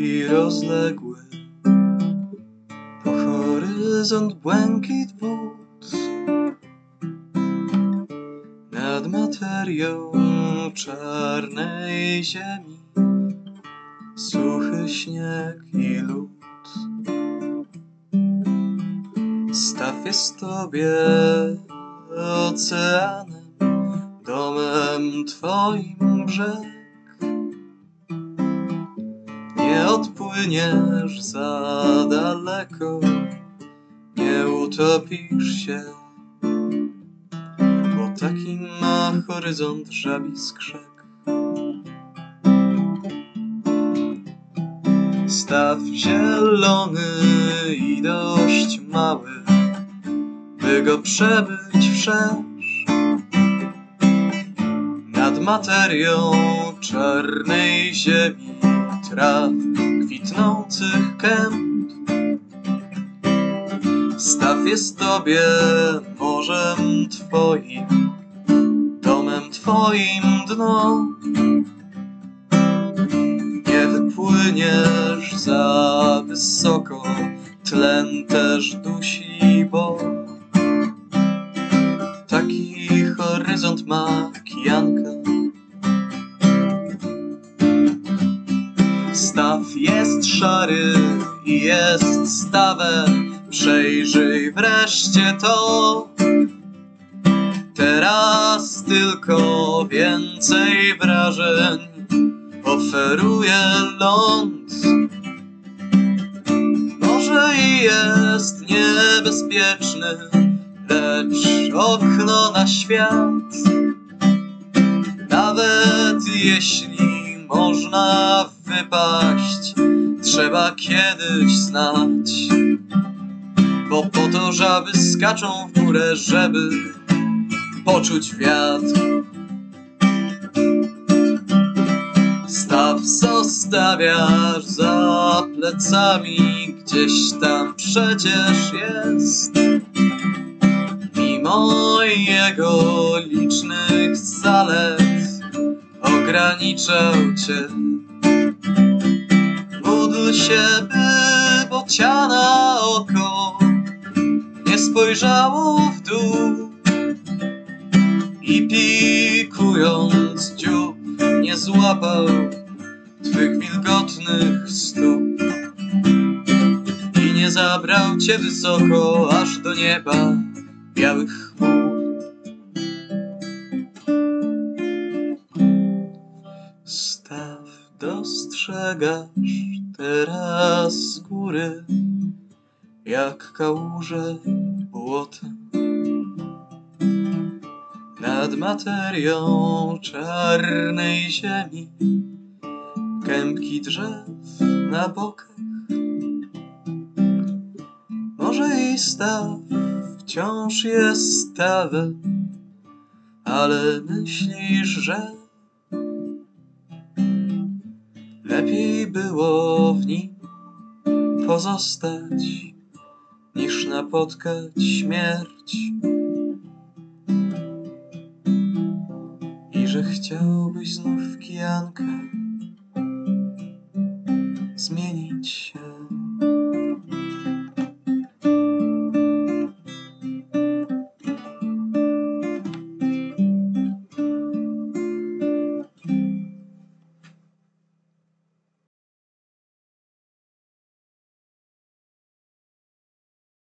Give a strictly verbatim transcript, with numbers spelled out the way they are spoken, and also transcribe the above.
i rozległy, po horyzont błękit wód, nad materią czarnej ziemi suchy śnieg i lód. Staw jest tobie oceanem, domem twoim brzeg. Nie odpłyniesz za daleko, nie utopisz się, bo taki ma horyzont żabi skrzek. Staw zielony i dość mały, by go przebyć wszerz. Nad materią czarnej ziemi, traw kwitnących kęp. Staw jest tobie morzem twoim, domem twoim dno. Nie wypłyniesz za wysoko, tlen też dusi, bo taki horyzont ma kijanka. Staw jest szary i jest stawem, przejrzyj wreszcie to. Teraz tylko więcej wrażeń oferuje ląd. Może i jest niebezpieczny, lecz okno na świat. Nawet jeśli można wypaść, trzeba kiedyś znać, bo po to żaby skaczą w górę, żeby poczuć wiatr. Staw zostawiasz za plecami, gdzieś tam przecież jest. Mimo jego licznych zalet ograniczał cię. Módl się, by bociana oko nie spojrzało w dół i pikując dziób nie złapał twych wilgotnych stóp i nie zabrał cię wysoko aż do nieba białych chmur. Staw, dostrzegasz teraz z góry, jak kałuże błota. Nad materią czarnej ziemi, kępki drzew na bokach. Może i staw wciąż jest stawem, ale myślisz, że lepiej było w nim pozostać, niż napotkać śmierć. I że chciałbyś znów kijankę zmienić się.